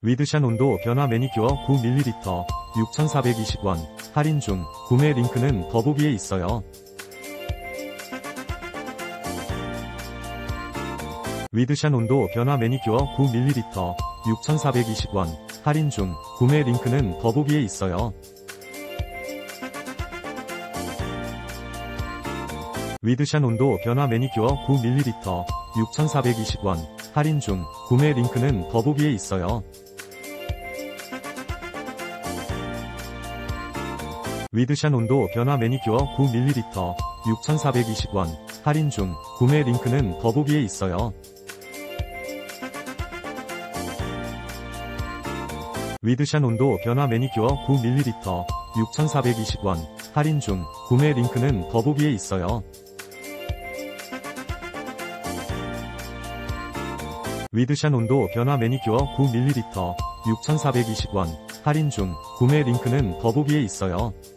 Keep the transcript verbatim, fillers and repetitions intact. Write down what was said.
위드샷 온도 변화 매니큐어 구 밀리리터 육천사백이십 원 할인 중. 구매 링크는 더보기에 있어요. 위드샷 온도 변화 매니큐어 구 밀리리터 육천사백이십 원 할인 중. 구매 링크는 더보기에 있어요. 위드샷 온도 변화 매니큐어 구 밀리리터 육천사백이십 원 할인 중. 구매 링크는 더보기에 있어요. 위드샷 온도 변화 매니큐어 구 밀리리터 육천사백이십 원 할인 중. 구매 링크는 더보기에 있어요. 위드샷 온도 변화 매니큐어 구 밀리리터 육천사백이십 원 할인 중. 구매 링크는 더보기에 있어요. 위드샷 온도 변화 매니큐어 구 밀리리터 육천사백이십 원 할인 중. 구매 링크는 더보기에 있어요.